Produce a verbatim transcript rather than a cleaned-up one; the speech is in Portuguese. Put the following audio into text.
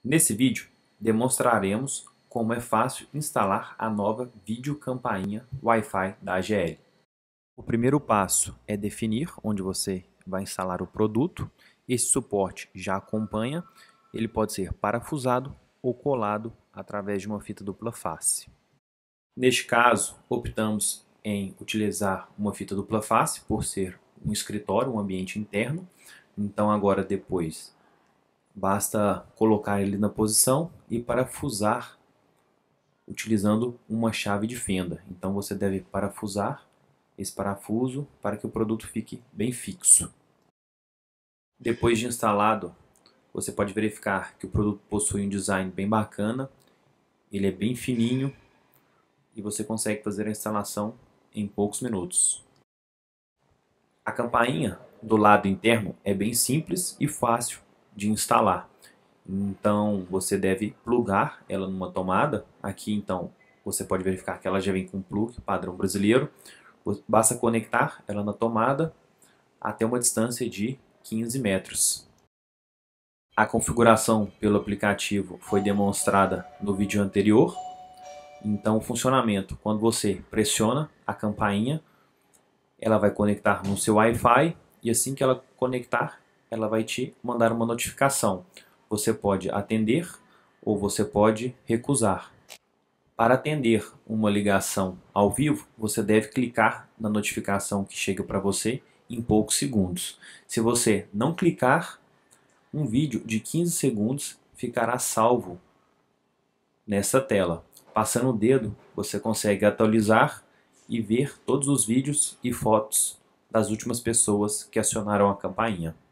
Nesse vídeo, demonstraremos como é fácil instalar a nova videocampainha Wi-Fi da A G L. O primeiro passo é definir onde você vai instalar o produto. Esse suporte já acompanha, ele pode ser parafusado ou colado através de uma fita dupla face. Neste caso, optamos em utilizar uma fita dupla face por ser um escritório, um ambiente interno. Então agora depois basta colocar ele na posição e parafusar utilizando uma chave de fenda. Então você deve parafusar esse parafuso para que o produto fique bem fixo. Depois de instalado, você pode verificar que o produto possui um design bem bacana, ele é bem fininho e você consegue fazer a instalação em poucos minutos. A campainha do lado interno é bem simples e fácil de instalar. Então você deve plugar ela numa tomada. Aqui então você pode verificar que ela já vem com plug padrão brasileiro. Basta conectar ela na tomada até uma distância de quinze metros. A configuração pelo aplicativo foi demonstrada no vídeo anterior. Então o funcionamento, quando você pressiona a campainha, ela vai conectar no seu Wi-Fi e assim que ela conectar, ela vai te mandar uma notificação. Você pode atender ou você pode recusar. Para atender uma ligação ao vivo, você deve clicar na notificação que chega para você em poucos segundos. Se você não clicar, um vídeo de quinze segundos ficará salvo nessa tela. Passando o dedo, você consegue atualizar e ver todos os vídeos e fotos das últimas pessoas que acionaram a campainha.